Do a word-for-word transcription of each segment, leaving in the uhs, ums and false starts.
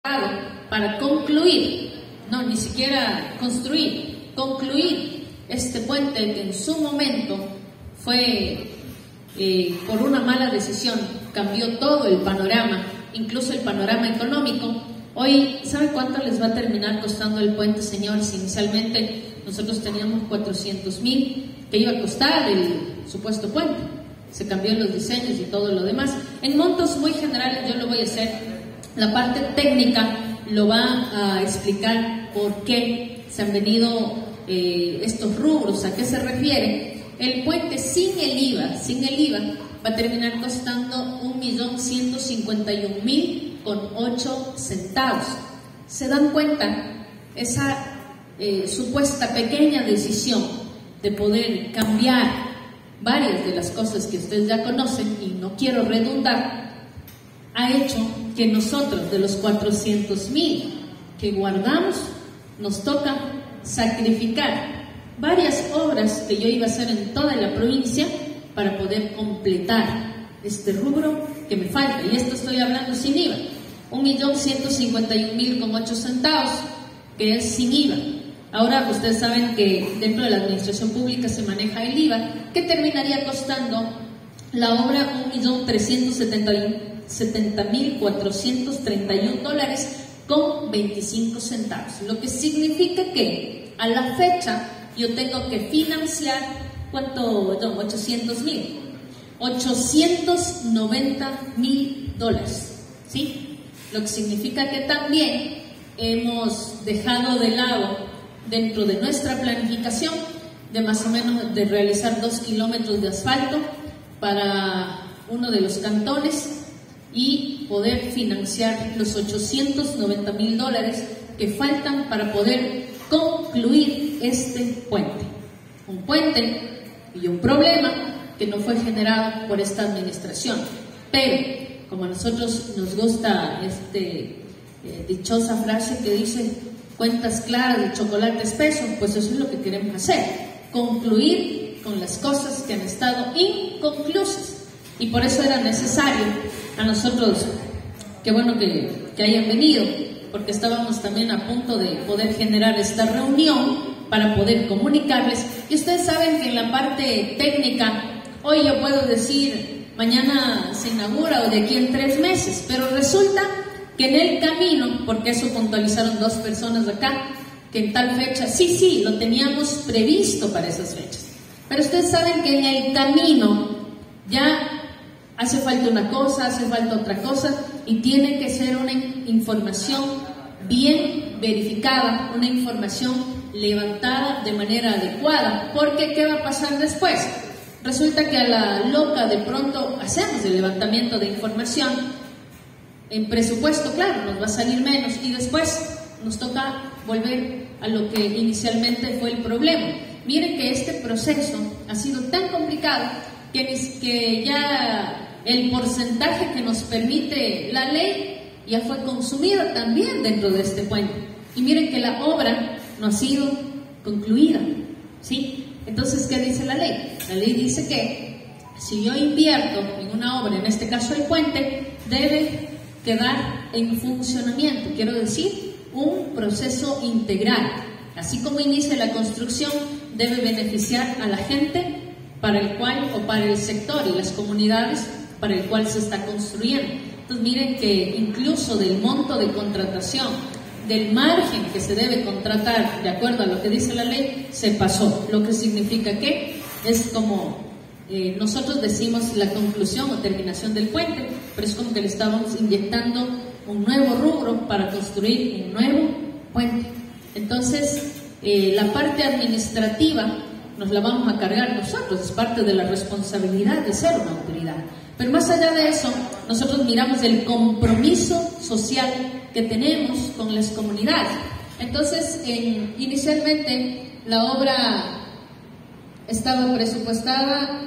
para concluir, no, ni siquiera construir, concluir este puente que en su momento fue, eh, por una mala decisión, cambió todo el panorama, incluso el panorama económico. Hoy, ¿sabe cuánto les va a terminar costando el puente, señores? Inicialmente nosotros teníamos cuatrocientos mil que iba a costar el supuesto puente. Se cambió los diseños y todo lo demás. En montos muy generales yo lo voy a hacer. La parte técnica lo va a explicar por qué se han venido eh, estos rubros, a qué se refiere. El puente sin el I V A, sin el I V A, va a terminar costando un millón ciento cincuenta y un mil con ocho centavos. ¿Se dan cuenta? Esa eh, supuesta pequeña decisión de poder cambiar varias de las cosas que ustedes ya conocen, y no quiero redundar, ha hecho que nosotros, de los cuatrocientos mil que guardamos, nos toca sacrificar varias obras que yo iba a hacer en toda la provincia para poder completar este rubro que me falta. Y esto estoy hablando sin I V A. Un millón ciento cincuenta y un mil con ocho centavos, que es sin I V A. Ahora ustedes saben que dentro de la administración pública se maneja el I V A, que terminaría costando la obra un millón trescientos setenta mil cuatrocientos treinta y un dólares con veinticinco centavos. Lo que significa que a la fecha yo tengo que financiar, ¿cuánto? No, ochocientos mil. ochocientos noventa mil dólares, ¿sí? Lo que significa que también hemos dejado de lado, dentro de nuestra planificación, de más o menos de realizar dos kilómetros de asfalto para uno de los cantones y poder financiar los ochocientos noventa mil dólares que faltan para poder concluir este puente. Un puente y un problema que no fue generado por esta administración, pero como a nosotros nos gusta este eh, dichosa frase que dice cuentas claras de chocolate espeso, pues eso es lo que queremos hacer, concluir con las cosas que han estado inconclusas, y por eso era necesario a nosotros, qué bueno que, que hayan venido, porque estábamos también a punto de poder generar esta reunión para poder comunicarles. Y ustedes saben que en la parte técnica, hoy yo puedo decir mañana se inaugura o de aquí en tres meses, pero resulta que en el camino, porque eso puntualizaron dos personas de acá, que en tal fecha, sí, sí, lo teníamos previsto para esas fechas, pero ustedes saben que en el camino ya hace falta una cosa, hace falta otra cosa, y tiene que ser una información bien verificada, una información levantada de manera adecuada, porque ¿qué va a pasar después? Resulta que a la loca de pronto hacemos el levantamiento de información, en presupuesto, claro, nos va a salir menos, y después nos toca volver a lo que inicialmente fue el problema. Miren que este proceso ha sido tan complicado que, que ya el porcentaje que nos permite la ley ya fue consumido también dentro de este puente. Y miren que la obra no ha sido concluida, ¿sí? Entonces, ¿qué dice la ley? La ley dice que si yo invierto en una obra, en este caso el puente, debe quedar en funcionamiento, quiero decir, un proceso integral. Así como inicia la construcción, debe beneficiar a la gente para el cual, o para el sector y las comunidades para el cual se está construyendo. Entonces miren que incluso del monto de contratación, del margen que se debe contratar de acuerdo a lo que dice la ley, se pasó, lo que significa que es como eh, nosotros decimos la conclusión o terminación del puente, pero es como que le estábamos inyectando un nuevo rubro para construir un nuevo puente. Entonces eh, la parte administrativa nos la vamos a cargar nosotros, es parte de la responsabilidad de ser una autoridad. Pero más allá de eso, nosotros miramos el compromiso social que tenemos con las comunidades. Entonces, en, inicialmente la obra estaba presupuestada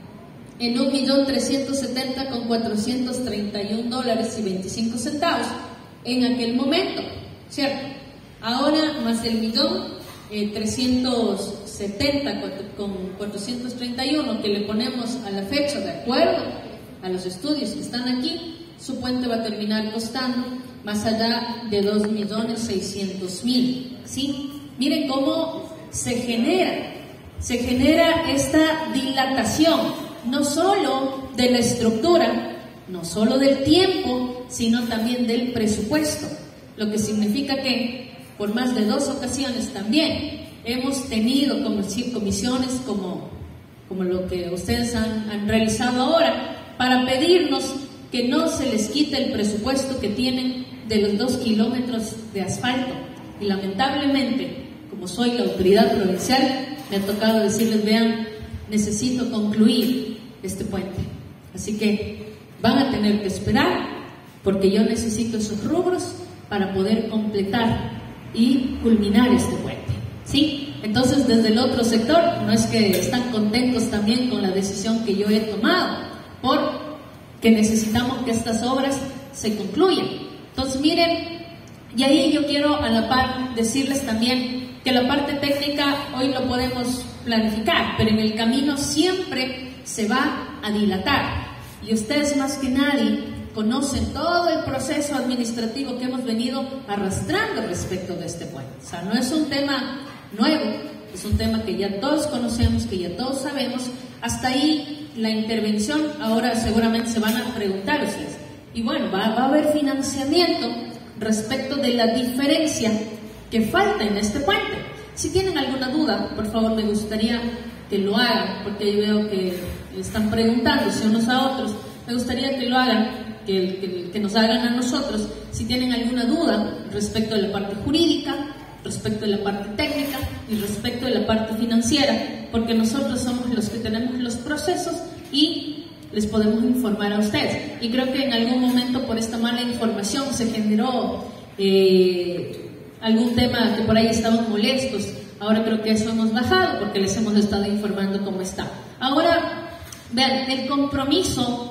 en un millón trescientos setenta con cuatrocientos treinta y un dólares y veinticinco centavos en aquel momento, ¿cierto? Ahora más del millón eh, trescientos setenta con cuatrocientos treinta y uno que le ponemos a la fecha de acuerdo a los estudios que están aquí, su puente va a terminar costando más allá de dos millones seiscientos mil, ¿sí? Miren cómo se genera, se genera esta dilatación, no solo de la estructura, no solo del tiempo, sino también del presupuesto, lo que significa que por más de dos ocasiones también hemos tenido comisiones como, como lo que ustedes han, han realizado ahora, para pedirnos que no se les quite el presupuesto que tienen de los dos kilómetros de asfalto. Y lamentablemente, como soy la autoridad provincial, me ha tocado decirles, vean, necesito concluir este puente. Así que van a tener que esperar, porque yo necesito esos rubros para poder completar y culminar este puente, ¿sí? Entonces, desde el otro sector, no es que están contentos también con la decisión que yo he tomado, porque necesitamos que estas obras se concluyan. Entonces, miren, y ahí yo quiero a la par decirles también que la parte técnica hoy lo podemos planificar, pero en el camino siempre se va a dilatar. Y ustedes más que nadie conocen todo el proceso administrativo que hemos venido arrastrando respecto de este puente. O sea, no es un tema nuevo, es un tema que ya todos conocemos, que ya todos sabemos. Hasta ahí la intervención, ahora seguramente se van a preguntar ustedes. Y bueno, va, va a haber financiamiento respecto de la diferencia que falta en este puente. Si tienen alguna duda, por favor, me gustaría que lo hagan, porque yo veo que están preguntándose unos a otros. Me gustaría que lo hagan, que, que, que nos hagan a nosotros, si tienen alguna duda respecto de la parte jurídica, respecto de la parte técnica y respecto de la parte financiera, porque nosotros somos los que tenemos los procesos y les podemos informar a ustedes. Y creo que en algún momento por esta mala información se generó eh, algún tema que por ahí estaban molestos. Ahora creo que eso hemos bajado porque les hemos estado informando cómo está. Ahora, vean, el compromiso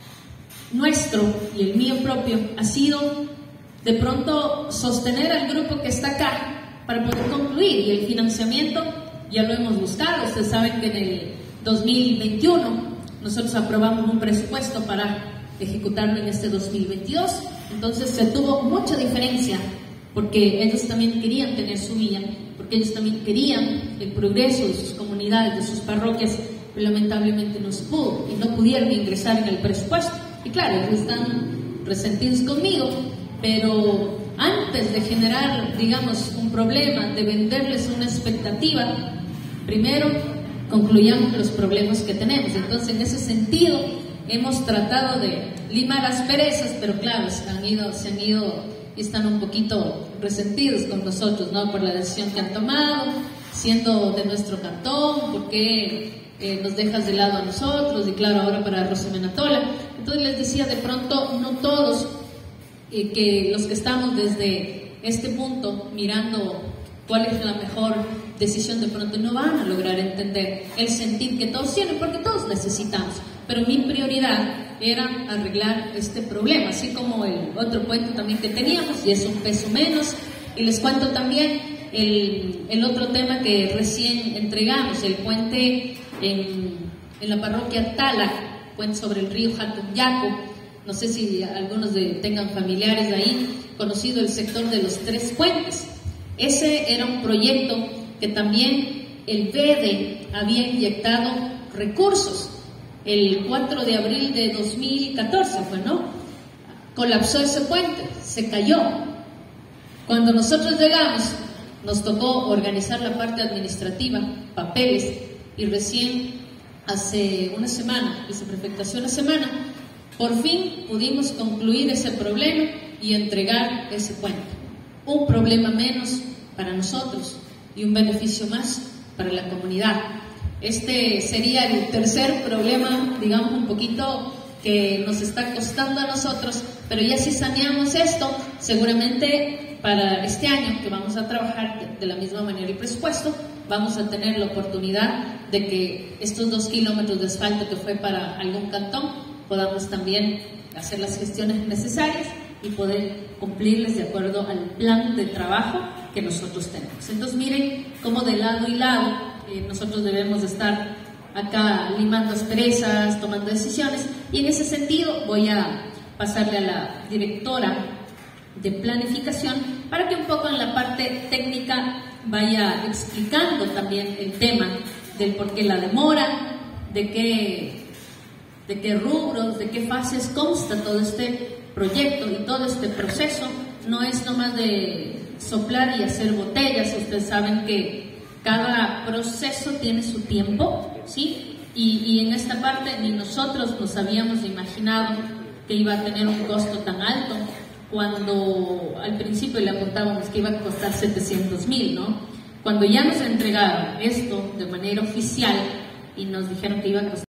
nuestro y el mío propio ha sido de pronto sostener al grupo que está acá para poder concluir, y el financiamiento ya lo hemos buscado. Ustedes saben que en el dos mil veintiuno nosotros aprobamos un presupuesto para ejecutarlo en este dos mil veintidós, entonces se tuvo mucha diferencia porque ellos también querían tener su vía, porque ellos también querían el progreso de sus comunidades, de sus parroquias, pero lamentablemente no se pudo y no pudieron ingresar en el presupuesto. Y claro, ellos están resentidos conmigo, pero antes de generar, digamos, un problema, de venderles una expectativa, primero concluyamos los problemas que tenemos. Entonces, en ese sentido, hemos tratado de limar asperezas, pero claro, se han ido, se han ido y están un poquito resentidos con nosotros, ¿no? Por la decisión que han tomado, siendo de nuestro cantón, porque eh, nos dejas de lado a nosotros, y claro, ahora para Rosamena Tola. Entonces les decía, de pronto, no todos, eh, que los que estamos desde este punto mirando cuál es la mejor decisión, de pronto no van a lograr entender el sentir que todos tienen, porque todos necesitamos. Pero mi prioridad era arreglar este problema, así como el otro puente también que teníamos, y es un peso menos. Y les cuento también el, el otro tema que recién entregamos, el puente en, en la parroquia Tala, puente sobre el río Jatuyaco. No sé si algunos de, tengan familiares ahí, conocido el sector de los tres puentes. Ese era un proyecto que también el B E D E había inyectado recursos. El cuatro de abril de dos mil catorce fue, ¿no? Colapsó ese puente, se cayó. Cuando nosotros llegamos, nos tocó organizar la parte administrativa, papeles, y recién hace una semana, viceprefecta, hace una semana, por fin pudimos concluir ese problema y entregar ese puente. Un problema menos para nosotros y un beneficio más para la comunidad. Este sería el tercer problema, digamos, un poquito que nos está costando a nosotros, pero ya si saneamos esto, seguramente para este año que vamos a trabajar de la misma manera el presupuesto, vamos a tener la oportunidad de que estos dos kilómetros de asfalto que fue para algún cantón, podamos también hacer las gestiones necesarias y poder cumplirles de acuerdo al plan de trabajo que nosotros tenemos. Entonces miren cómo de lado y lado eh, nosotros debemos de estar acá limando asperezas, tomando decisiones, y en ese sentido voy a pasarle a la directora de planificación, para que un poco en la parte técnica vaya explicando también el tema del por qué la demora, de qué, de qué rubros, de qué fases consta todo este proyecto y todo este proceso. No es nomás de soplar y hacer botellas. Ustedes saben que cada proceso tiene su tiempo, ¿sí? Y, y en esta parte ni nosotros nos habíamos imaginado que iba a tener un costo tan alto, cuando al principio le apuntábamos que iba a costar setecientos mil, ¿no? Cuando ya nos entregaron esto de manera oficial y nos dijeron que iba a costar